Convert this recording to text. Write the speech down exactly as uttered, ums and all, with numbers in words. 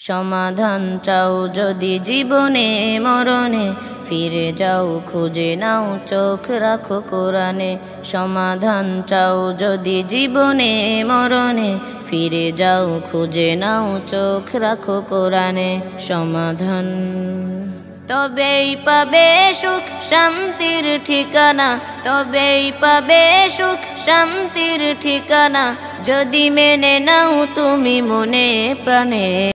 সমাধান চাও যদি জীবনে মরণে, ফিরে যাও খুঁজে নাও চোখ রাখো কোরআনে। সমাধান চাও যদি জীবনে মরণে, ফিরে যাও খুঁজে নাও চোখ রাখো কোরআনে। সমাধান তবেই পাবে সুখ শান্তির ঠিকানা, তবেই পাবে সুখ শান্তির ঠিকানা, যদি মেনে নাও তুমি মনে প্রাণে।